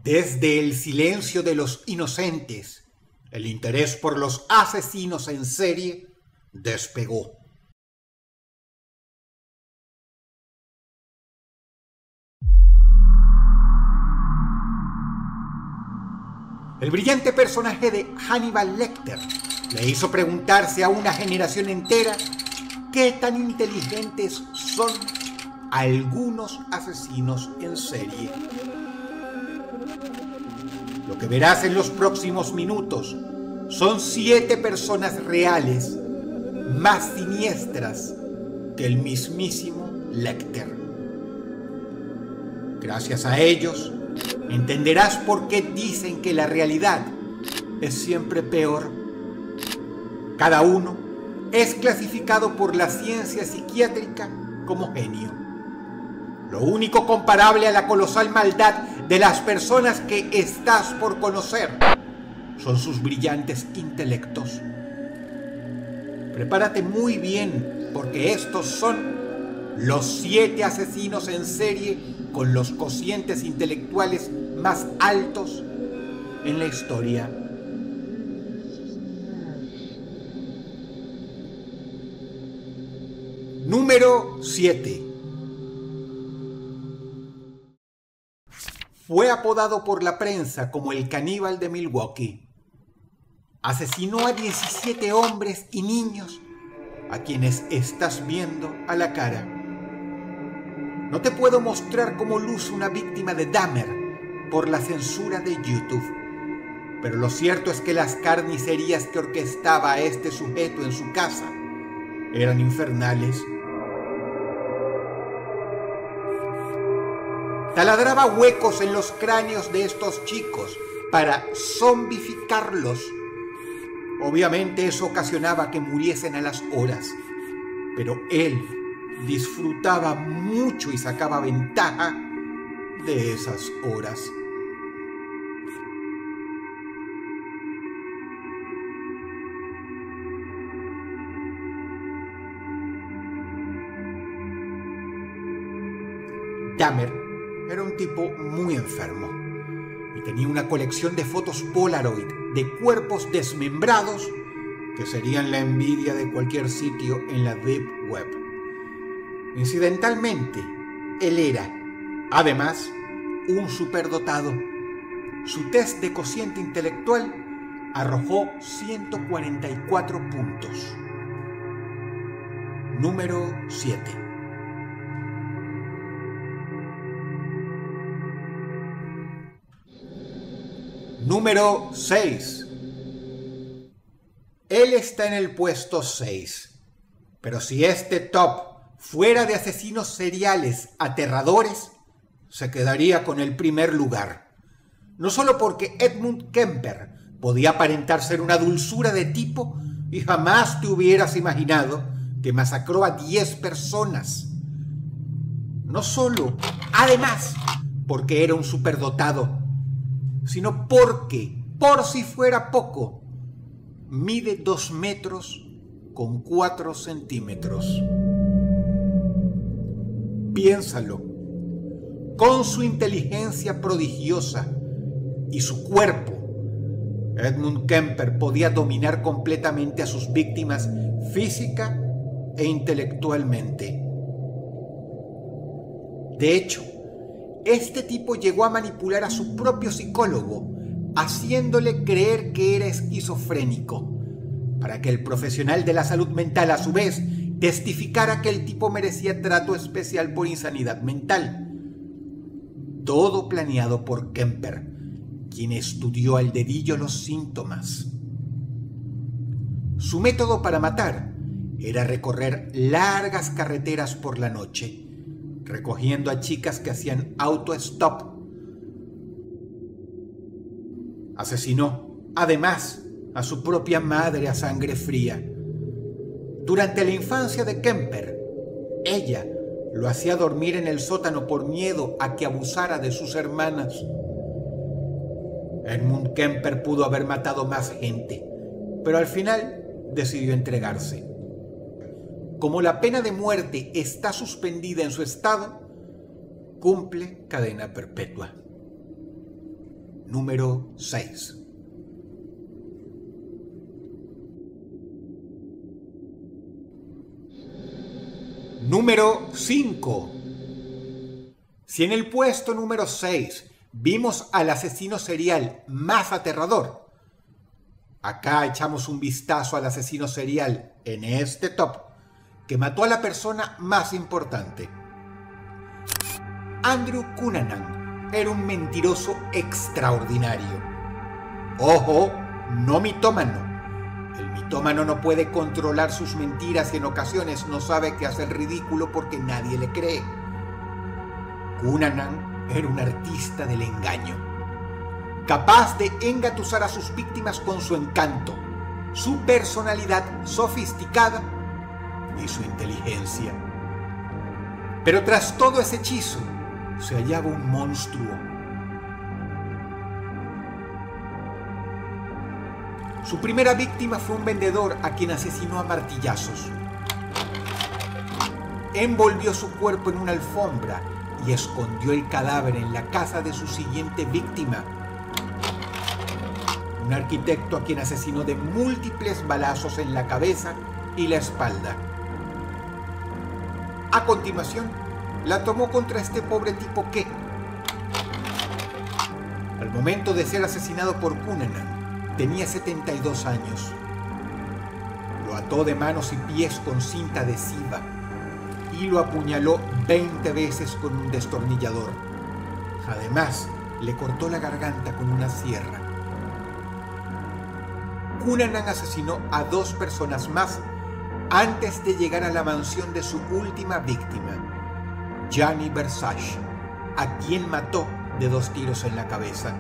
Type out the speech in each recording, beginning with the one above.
Desde el silencio de los inocentes, el interés por los asesinos en serie despegó. El brillante personaje de Hannibal Lecter le hizo preguntarse a una generación entera qué tan inteligentes son algunos asesinos en serie. Lo que verás en los próximos minutos son 7 personas reales más siniestras que el mismísimo Lecter. Gracias a ellos, entenderás por qué dicen que la realidad es siempre peor. Cada uno es clasificado por la ciencia psiquiátrica como genio. Lo único comparable a la colosal maldad de las personas que estás por conocer son sus brillantes intelectos. Prepárate muy bien, porque estos son los 7 asesinos en serie con los cocientes intelectuales más altos en la historia. Número 7. Fue apodado por la prensa como el caníbal de Milwaukee. Asesinó a 17 hombres y niños a quienes estás viendo a la cara. No te puedo mostrar cómo luce una víctima de Dahmer por la censura de YouTube, pero lo cierto es que las carnicerías que orquestaba a este sujeto en su casa eran infernales. Taladraba huecos en los cráneos de estos chicos para zombificarlos. Obviamente eso ocasionaba que muriesen a las horas, pero él disfrutaba mucho y sacaba ventaja de esas horas. Dahmer era un tipo muy enfermo y tenía una colección de fotos Polaroid de cuerpos desmembrados que serían la envidia de cualquier sitio en la Deep Web. Incidentalmente, él era, además, un superdotado. Su test de cociente intelectual arrojó 144 puntos. Número 7. Número 6. Él está en el puesto 6. Pero si este top fuera de asesinos seriales aterradores, se quedaría con el primer lugar. No solo porque Edmund Kemper podía aparentar ser una dulzura de tipo y jamás te hubieras imaginado que masacró a 10 personas. No solo, además, porque era un superdotado, sino porque, por si fuera poco, mide 2 metros con 4 centímetros. Piénsalo. Con su inteligencia prodigiosa y su cuerpo, Edmund Kemper podía dominar completamente a sus víctimas física e intelectualmente. De hecho, este tipo llegó a manipular a su propio psicólogo, haciéndole creer que era esquizofrénico, para que el profesional de la salud mental a su vez testificara que el tipo merecía trato especial por insanidad mental. Todo planeado por Kemper, quien estudió al dedillo los síntomas. Su método para matar era recorrer largas carreteras por la noche, recogiendo a chicas que hacían auto-stop. Asesinó, además, a su propia madre a sangre fría. Durante la infancia de Kemper, ella lo hacía dormir en el sótano por miedo a que abusara de sus hermanas. Edmund Kemper pudo haber matado más gente, pero al final decidió entregarse. Como la pena de muerte está suspendida en su estado, cumple cadena perpetua. número 6. Número 5. Si en el puesto número 6 vimos al asesino serial más aterrador, acá echamos un vistazo al asesino serial en este top que mató a la persona más importante. Andrew Cunanan era un mentiroso extraordinario. Ojo, no mitómano. El mitómano no puede controlar sus mentiras y en ocasiones no sabe que hace el ridículo porque nadie le cree. Cunanan era un artista del engaño, capaz de engatusar a sus víctimas con su encanto, su personalidad sofisticada y su inteligencia. Pero tras todo ese hechizo se hallaba un monstruo. Su primera víctima fue un vendedor a quien asesinó a martillazos. Envolvió su cuerpo en una alfombra y escondió el cadáver en la casa de su siguiente víctima, un arquitecto a quien asesinó de múltiples balazos en la cabeza y la espalda. A continuación, la tomó contra este pobre tipo que, al momento de ser asesinado por Cunanan, tenía 72 años. Lo ató de manos y pies con cinta adhesiva y lo apuñaló 20 veces con un destornillador. Además, le cortó la garganta con una sierra. Cunanan asesinó a 2 personas más antes de llegar a la mansión de su última víctima, Gianni Versace, a quien mató de 2 tiros en la cabeza.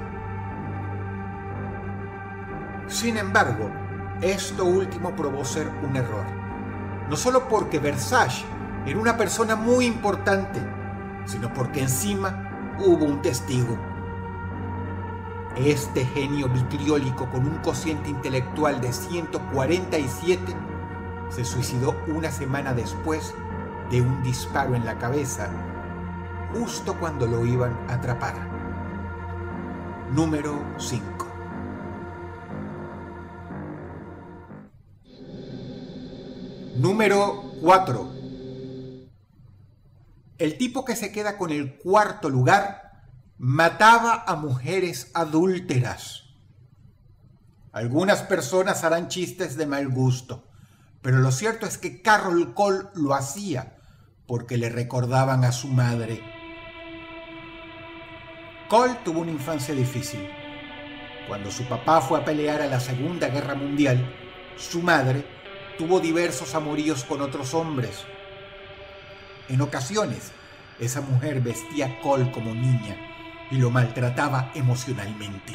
Sin embargo, esto último probó ser un error, no solo porque Versace era una persona muy importante, sino porque encima hubo un testigo. Este genio vitriólico con un cociente intelectual de 147 se suicidó una semana después de un disparo en la cabeza, justo cuando lo iban a atrapar. Número 5. Número 4. El tipo que se queda con el 4º lugar mataba a mujeres adúlteras. Algunas personas harán chistes de mal gusto, pero lo cierto es que Carol Cole lo hacía porque le recordaban a su madre. Cole tuvo una infancia difícil. Cuando su papá fue a pelear a la Segunda Guerra Mundial, su madre tuvo diversos amoríos con otros hombres. En ocasiones, esa mujer vestía a Cole como niña y lo maltrataba emocionalmente.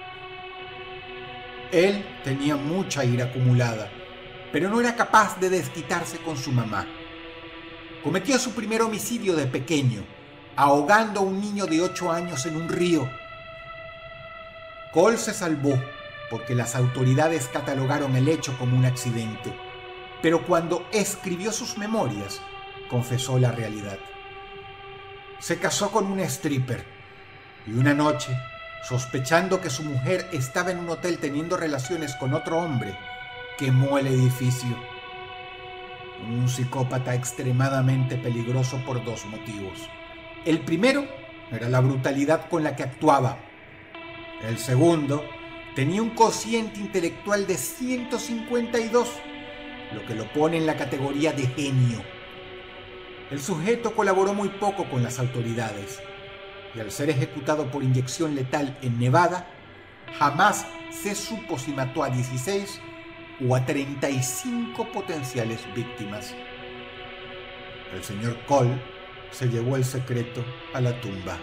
Él tenía mucha ira acumulada, pero no era capaz de desquitarse con su mamá. Cometió su primer homicidio de pequeño, ahogando a un niño de 8 años en un río. Cole se salvó porque las autoridades catalogaron el hecho como un accidente, pero cuando escribió sus memorias, confesó la realidad. Se casó con una stripper y una noche, sospechando que su mujer estaba en un hotel teniendo relaciones con otro hombre, quemó el edificio. Un psicópata extremadamente peligroso por 2 motivos. El primero era la brutalidad con la que actuaba. El segundo tenía un cociente intelectual de 152, lo que lo pone en la categoría de genio. El sujeto colaboró muy poco con las autoridades y al ser ejecutado por inyección letal en Nevada, jamás se supo si mató a 16 o a 35 potenciales víctimas. El señor Cole se llevó el secreto a la tumba.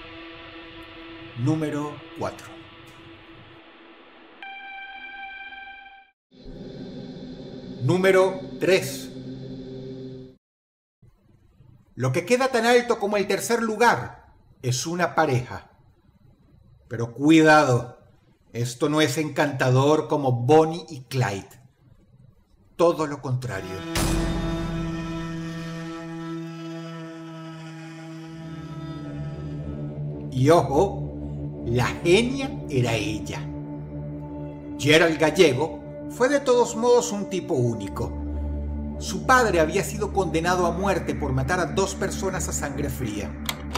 Número 4. Número 3. Lo que queda tan alto como el 3er lugar es una pareja. Pero cuidado, esto no es encantador como Bonnie y Clyde. Todo lo contrario. Y ojo, La genia era ella. Gerald Gallego fue de todos modos un tipo único. Su padre había sido condenado a muerte por matar a 2 personas a sangre fría.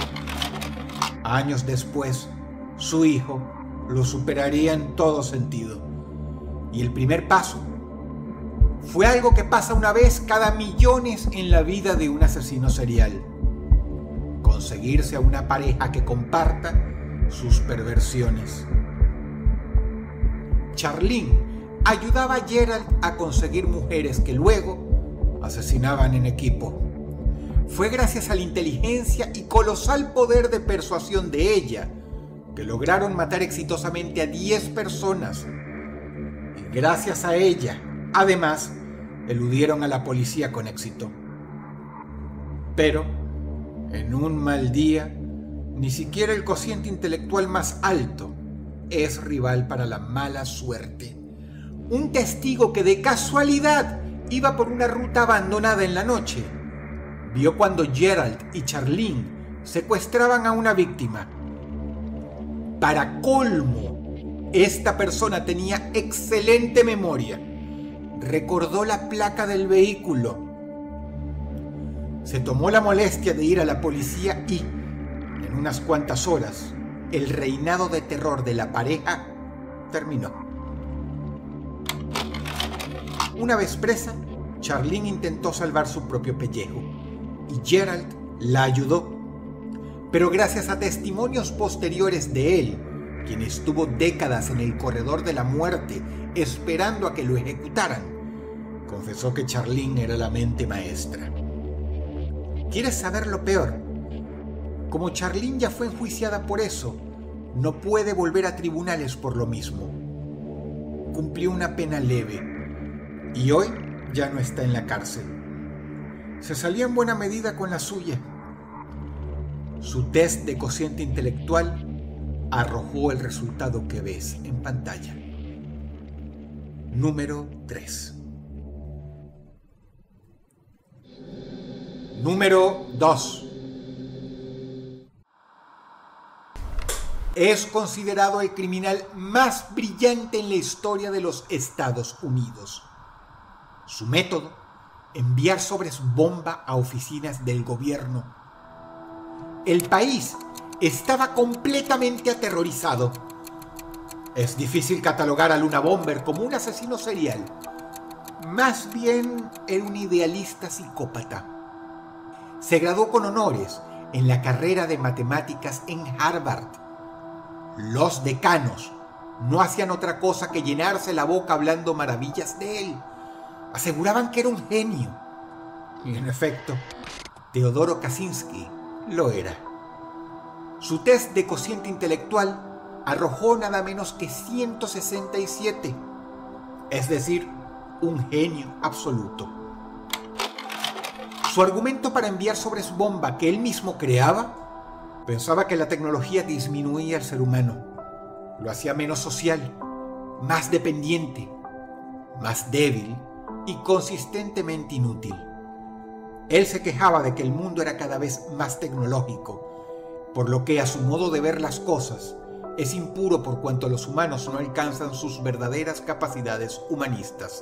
Años después, su hijo lo superaría en todo sentido. Y el primer paso fue algo que pasa una vez cada millones en la vida de un asesino serial: conseguirse a una pareja que comparta sus perversiones. Charlene ayudaba a Gerald a conseguir mujeres que luego asesinaban en equipo. Fue gracias a la inteligencia y colosal poder de persuasión de ella que lograron matar exitosamente a 10 personas. Y gracias a ella, además, eludieron a la policía con éxito. Pero, en un mal día, ni siquiera el cociente intelectual más alto es rival para la mala suerte. Un testigo que de casualidad iba por una ruta abandonada en la noche vio cuando Gerald y Charlene secuestraban a una víctima. Para colmo, esta persona tenía excelente memoria. Recordó la placa del vehículo. Se tomó la molestia de ir a la policía y, en unas cuantas horas, el reinado de terror de la pareja terminó. Una vez presa, Charlene intentó salvar su propio pellejo y Gerald la ayudó. Pero gracias a testimonios posteriores de él, quien estuvo décadas en el corredor de la muerte esperando a que lo ejecutaran, confesó que Charlene era la mente maestra. ¿Quieres saber lo peor? Como Charlene ya fue enjuiciada por eso, no puede volver a tribunales por lo mismo. Cumplió una pena leve y hoy ya no está en la cárcel. Se salió en buena medida con la suya. Su test de cociente intelectual arrojó el resultado que ves en pantalla. Número 3. Número 2. Es considerado el criminal más brillante en la historia de los Estados Unidos. Su método: enviar sobres bomba a oficinas del gobierno. El país estaba completamente aterrorizado. Es difícil catalogar a Luna Bomber como un asesino serial. Más bien era un idealista psicópata. Se graduó con honores en la carrera de matemáticas en Harvard. Los decanos no hacían otra cosa que llenarse la boca hablando maravillas de él. Aseguraban que era un genio. Y en efecto, Teodoro Kaczynski lo era. Su test de cociente intelectual arrojó nada menos que 167, es decir, un genio absoluto. Su argumento para enviar sobres bomba que él mismo creaba: pensaba que la tecnología disminuía al ser humano, lo hacía menos social, más dependiente, más débil y consistentemente inútil. Él se quejaba de que el mundo era cada vez más tecnológico, por lo que a su modo de ver las cosas es impuro por cuanto los humanos no alcanzan sus verdaderas capacidades humanistas.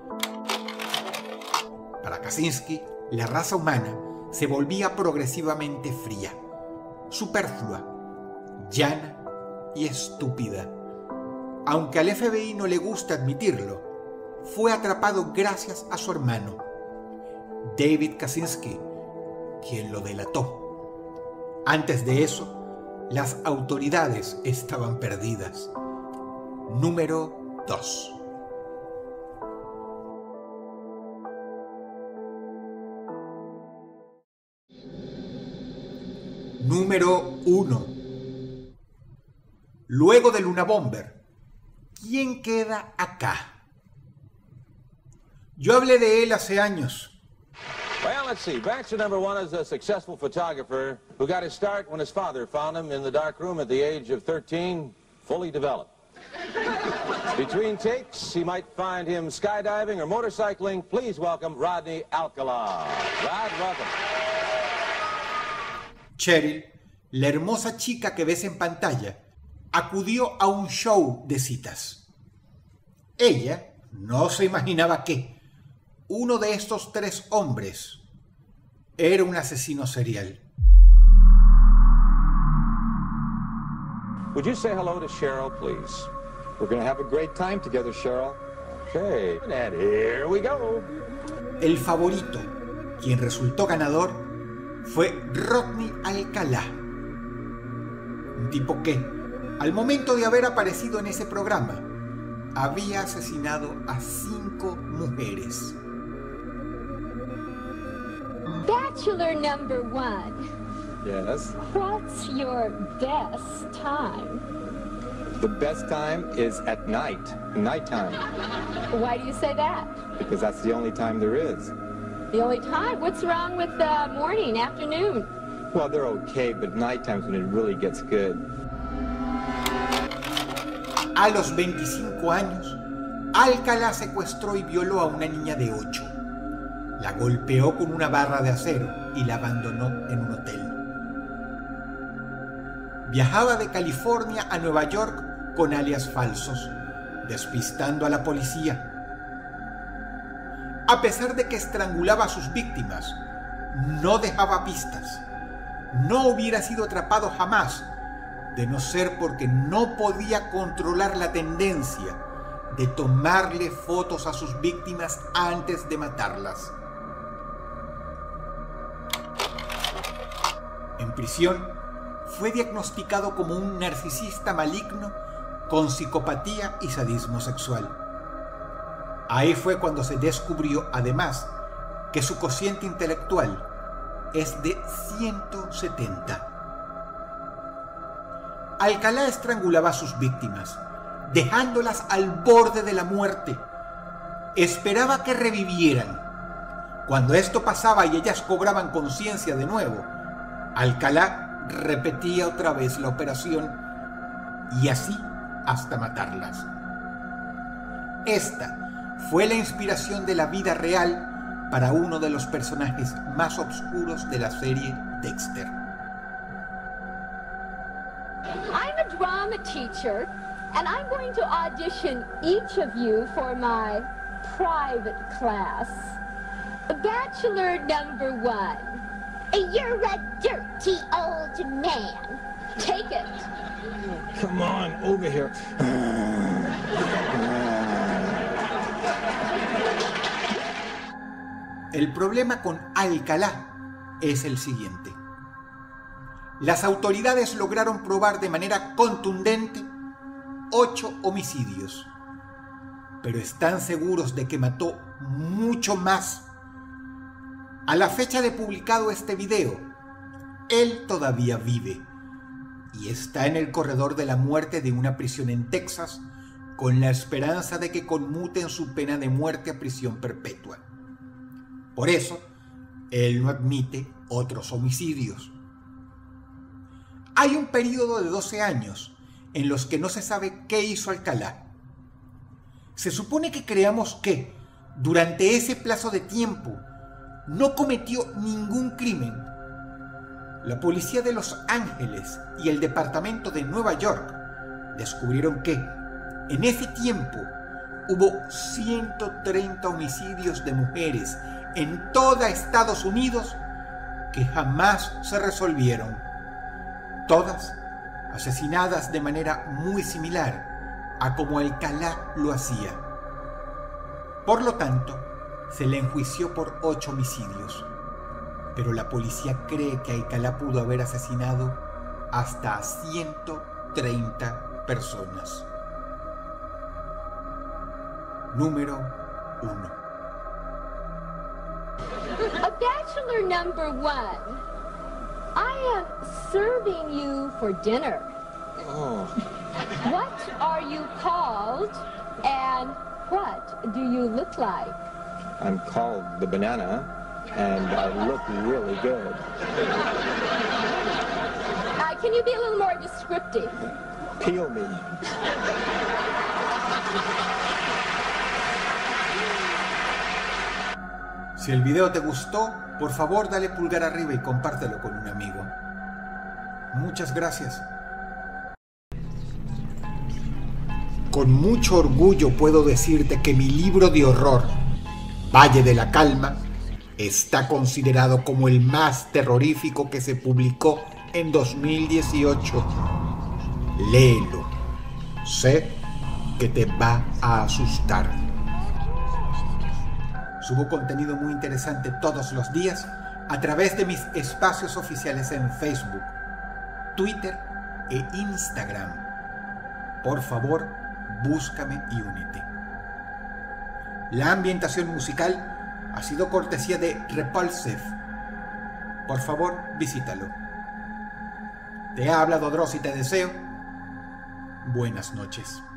Para Kaczynski, la raza humana se volvía progresivamente fría, superflua, llana y estúpida. Aunque al FBI no le gusta admitirlo, fue atrapado gracias a su hermano, David Kaczynski, quien lo delató. Antes de eso, las autoridades estaban perdidas. Número 2. Número 1. Luego de Luna Bomber, ¿quién queda acá? Yo hablé de él hace años. Well, let's see. Baxter number 1 is a successful photographer who got his start when his father found him in the dark room at the age of 13, fully developed. Between takes, he might find him skydiving or motorcycling. Please welcome Rodney Alcala. Rod, welcome. Cheryl, la hermosa chica que ves en pantalla, acudió a un show de citas. Ella no se imaginaba que uno de estos 3 hombres era un asesino serial. Would you say hello to Cheryl, please? We're going to have a great time together, Cheryl. Okay, and here we go. El favorito, quien resultó ganador, fue Rodney Alcalá. Un tipo que, al momento de haber aparecido en ese programa, había asesinado a 5 mujeres. Bachelor number 1. Yes. What's your best time? The best time is at night, nighttime, Why do you say that? because that's the only time there is. The only time? What's wrong with the morning, afternoon? Well, they're okay, but nighttime's when it really gets good. A los 25 años, Alcalá secuestró y violó a una niña de 8. La golpeó con una barra de acero y la abandonó en un hotel. Viajaba de California a Nueva York con alias falsos, despistando a la policía. A pesar de que estrangulaba a sus víctimas, no dejaba pistas. No hubiera sido atrapado jamás, de no ser porque no podía controlar la tendencia de tomarle fotos a sus víctimas antes de matarlas. En prisión, fue diagnosticado como un narcisista maligno con psicopatía y sadismo sexual. Ahí fue cuando se descubrió, además, que su cociente intelectual es de 170. Alcalá estrangulaba a sus víctimas, dejándolas al borde de la muerte. Esperaba que revivieran. Cuando esto pasaba y ellas cobraban conciencia de nuevo, Alcalá repetía otra vez la operación y así hasta matarlas. Esta fue la inspiración de la vida real para uno de los personajes más oscuros de la serie Dexter. I'm a drama teacher, and I'm going to audition each of you for my private class. Bachelor number 1. You're a dirty old man. Take it. Come on, over here. El problema con Alcalá es el siguiente. Las autoridades lograron probar de manera contundente 8 homicidios, pero están seguros de que mató mucho más. A la fecha de publicado este video, él todavía vive y está en el corredor de la muerte de una prisión en Texas con la esperanza de que conmuten su pena de muerte a prisión perpetua. Por eso, él no admite otros homicidios. Hay un periodo de 12 años en los que no se sabe qué hizo Alcalá. Se supone que creamos que, durante ese plazo de tiempo, no cometió ningún crimen. La policía de Los Ángeles y el departamento de Nueva York descubrieron que, en ese tiempo, hubo 130 homicidios de mujeres en toda Estados Unidos que jamás se resolvieron. Todas asesinadas de manera muy similar a como Alcalá lo hacía. Por lo tanto, se le enjuició por 8 homicidios, pero la policía cree que Alcalá pudo haber asesinado hasta 130 personas. Número 1. Bachelor number 1. I am serving you for dinner. Oh, What are you called, and what do you look like? I'm called the banana, and I look really good. Can you be a little more descriptive? Peel me. Si el video te gustó, por favor dale pulgar arriba y compártelo con un amigo. Muchas gracias. Con mucho orgullo puedo decirte que mi libro de horror, Valle de la Calma, está considerado como el más terrorífico que se publicó en 2018. Léelo. Sé que te va a asustar. Subo contenido muy interesante todos los días a través de mis espacios oficiales en Facebook, Twitter e Instagram. Por favor, búscame y únete. La ambientación musical ha sido cortesía de Repulsive. Por favor, visítalo. Te ha hablado Dross y te deseo buenas noches.